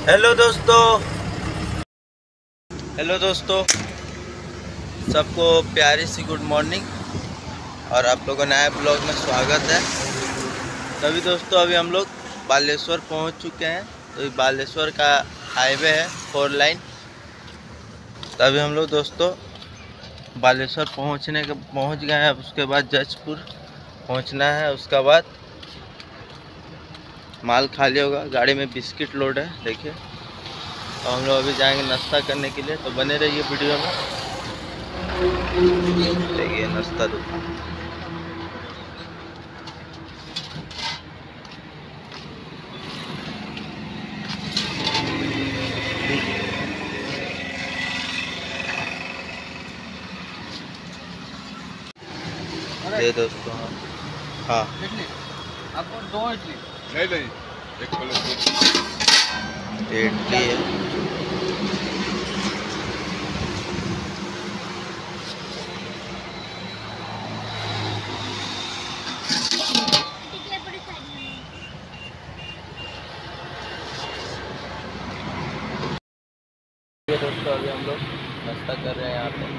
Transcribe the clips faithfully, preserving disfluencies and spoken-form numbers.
Hello दोस्तों hello दोस्तों सबको प्यारी सी गुड मॉर्निंग और आप लोगों का नया ब्लॉग में स्वागत है। तभी दोस्तों अभी हम लोग बालेश्वर पहुंच चुके हैं। तो ये बालेश्वर का हाईवे है फोर लाइन। तभी हम लोग दोस्तों बालेश्वर पहुंचने के पहुंच गए हैं। उसके बाद जजपुर पहुंचना है। उसके बाद माल खाली होगा, गाड़ी में बिस्किट लोड है देखिए। तो हम लोग अभी जाएंगे नाश्ता करने के लिए, तो बने रहिए वीडियो में। देखिए नाश्ता दुकान। ये दोस्तों हाँ आपको दो इडली नहीं नहीं एक इडली है। ये दोस्तों अभी हम लोग नाश्ता कर रहे हैं यहाँ पे।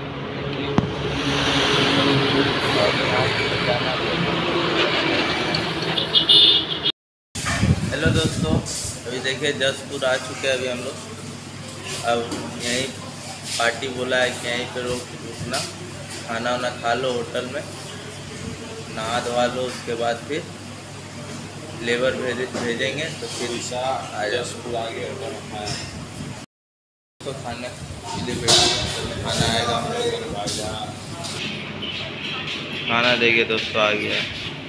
हेलो दोस्तों, अभी देखिए जजपुर आ चुके हैं अभी हम लोग। अब यहीं पार्टी बोला है कि यहीं पे रोक रुकना, खाना वाना खा लो होटल में, नहा धोवा लो। उसके बाद फिर लेबर भेजे भेजेंगे तो फिर आ जजपुर आ गया तो खाने के लिए बैठे। खाना आएगा हम लोग खाना देंगे दोस्तों। आ गया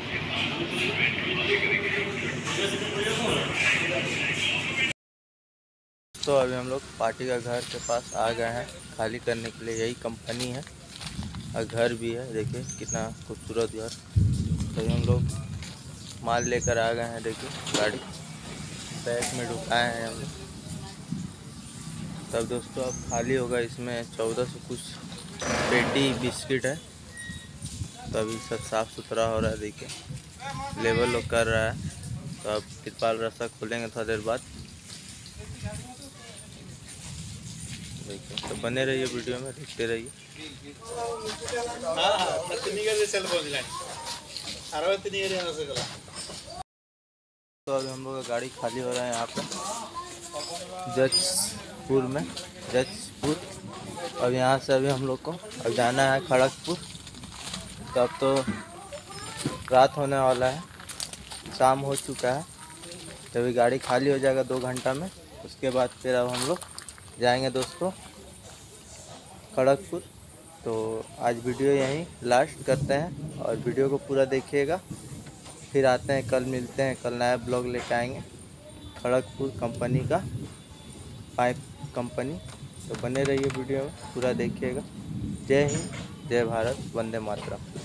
तो अभी हम लोग पार्टी का घर के पास आ गए हैं खाली करने के लिए। यही कंपनी है और घर भी है, देखिए कितना खूबसूरत घर। तो हम लोग माल लेकर आ गए हैं, देखिए गाड़ी बैग में ढुकाए हैं हम लोग। तब दोस्तों अब खाली होगा। इसमें चौदह सौ कुछ पेटी बिस्किट है। तो अभी सब साफ़ सुथरा हो रहा है, देखिए लेबर लोग कर रहा है। तो अब तिरपाल रास्ता खोलेंगे थोड़ी देर बाद, देखिए। तो बने रहिए वीडियो में, देखते रहिए। तो अभी हम लोग का गाड़ी खाली हो रहा है यहाँ पे जजपुर में, जजपुर। अब यहाँ से अभी हम लोग को अब जाना है खड़गपुर। तो अब तो रात होने वाला है, शाम हो चुका है। तो अभी गाड़ी खाली हो जाएगा दो घंटा में। उसके बाद फिर अब हम लोग जाएंगे दोस्तों खड़गपुर। तो आज वीडियो यहीं लास्ट करते हैं और वीडियो को पूरा देखिएगा। फिर आते हैं, कल मिलते हैं। कल नया ब्लॉग लेके आएंगे खड़गपुर कंपनी का, पाइप कंपनी। तो बने रहिए वीडियो में, पूरा देखिएगा। जय हिंद, जय भारत, वंदे मातरम।